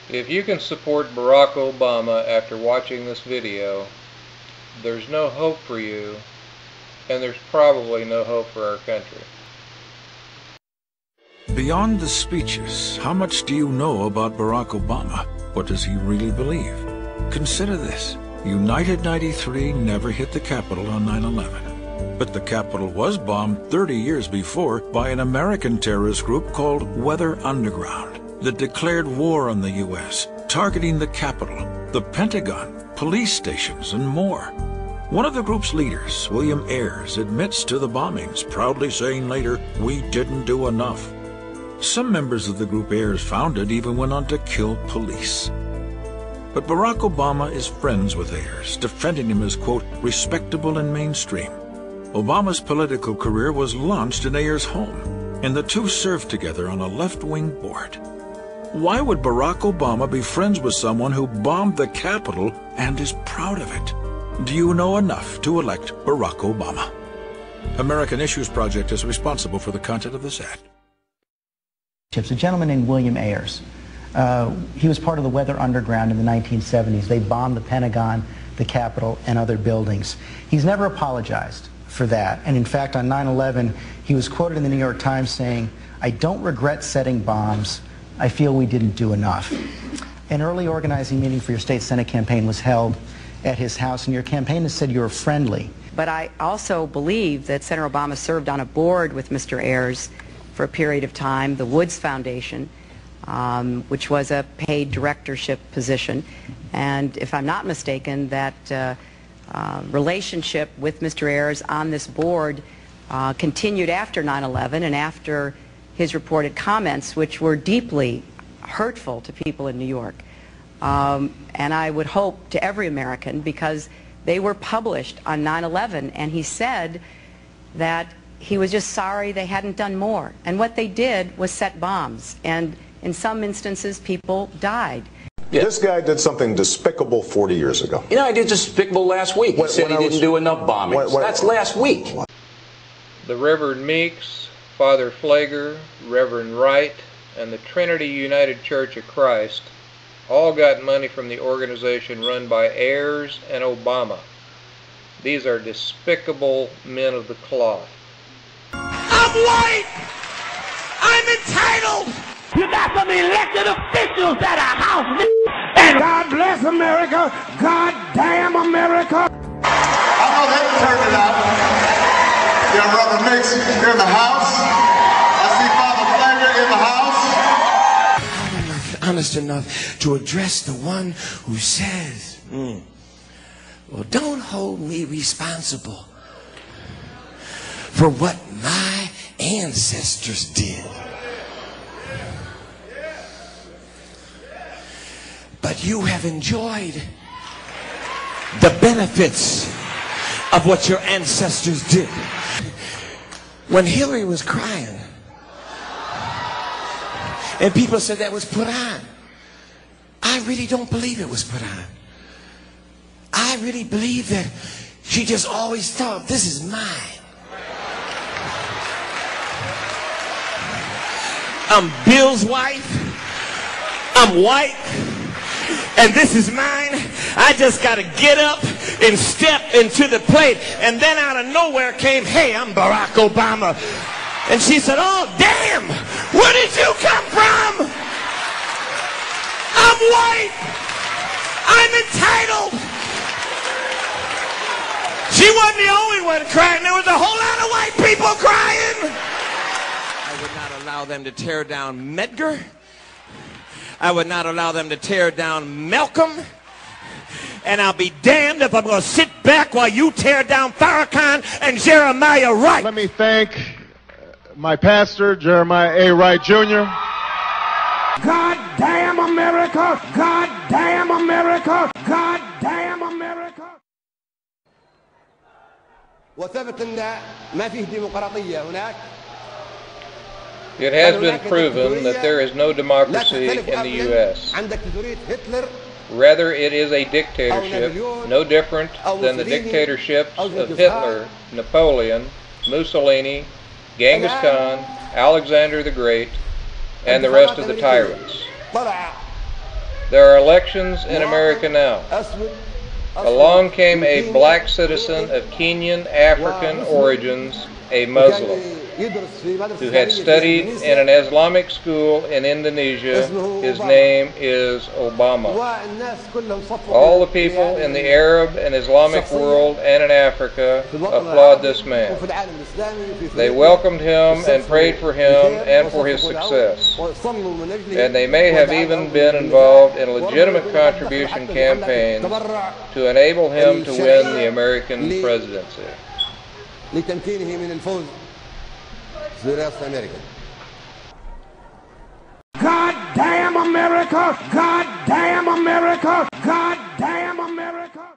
If you can support Barack Obama after watching this video, there's no hope for you, and there's probably no hope for our country. Beyond the speeches, how much do you know about Barack Obama? What does he really believe? Consider this. United 93 never hit the Capitol on 9/11. But the Capitol was bombed 30 years before by an American terrorist group called Weather Underground that declared war on the U.S., targeting the Capitol, the Pentagon, police stations, and more. One of the group's leaders, William Ayers, admits to the bombings, proudly saying later, "We didn't do enough." Some members of the group Ayers founded even went on to kill police. But Barack Obama is friends with Ayers, defending him as, quote, respectable and mainstream. Obama's political career was launched in Ayers' home, and the two served together on a left-wing board. Why would Barack Obama be friends with someone who bombed the Capitol and is proud of it? Do you know enough to elect Barack Obama? American Issues Project is responsible for the content of this ad. A gentleman named William Ayers. He was part of the Weather Underground in the 1970s. They bombed the Pentagon, the Capitol, and other buildings. He's never apologized for that. And in fact, on 9/11, he was quoted in the New York Times saying, "I don't regret setting bombs. I feel we didn't do enough." An early organizing meeting for your state Senate campaign was held at his house, and your campaign has said you were friendly. But I also believe that Senator Obama served on a board with Mr. Ayers for a period of time, the Woods Foundation, which was a paid directorship position. And if I'm not mistaken, that relationship with Mr. Ayers on this board continued after 9/11 and after his reported comments, which were deeply hurtful to people in New York. And I would hope to every American, because they were published on 9/11, and he said that he was just sorry they hadn't done more. And what they did was set bombs. And in some instances, people died. Yeah. This guy did something despicable 40 years ago. You know, I did despicable last week. He said he didn't do enough bombings. That's last week. The Reverend Meeks, Father Pfleger, Reverend Wright, and the Trinity United Church of Christ all got money from the organization run by Ayers and Obama. These are despicable men of the cloth. I'm white! I'm entitled! You got some elected officials at our house, and God bless America! God damn America! I know they turned it out. Yeah, Reverend Mix, you're in the house. I see Father Flanger in the house. I'm not honest enough to address the one who says, well, don't hold me responsible for what my ancestors did. But you have enjoyed the benefits of what your ancestors did. When Hillary was crying, and people said that was put on, I really don't believe it was put on. I really believe that she just always thought, this is mine. I'm Bill's wife. I'm white. And this is mine. I just got to get up and step into the plate. And then out of nowhere came, hey, I'm Barack Obama. And she said, oh, damn, where did you come from? I'm white. I'm entitled. She wasn't the only one crying. There was a whole lot of white people crying. I would not allow them to tear down Medgar. I would not allow them to tear down Malcolm. And I'll be damned if I'm going to sit back while you tear down Farrakhan and Jeremiah Wright. Let me thank my pastor, Jeremiah A. Wright, Jr. God damn America! God damn America! God damn America! وثبت ان ما فيه ديمقراطيه هناك. It has been proven that there is no democracy in the U.S. Rather, it is a dictatorship, no different than the dictatorships of Hitler, Napoleon, Mussolini, Genghis Khan, Alexander the Great, and the rest of the tyrants. There are elections in America now. Along came a black citizen of Kenyan African origins, a Muslim, who had studied in an Islamic school in Indonesia. His name is Obama. All the people in the Arab and Islamic world and in Africa applaud this man. They welcomed him and prayed for him and for his success. And they may have even been involved in legitimate contribution campaigns to enable him to win the American presidency. God damn America! God damn America!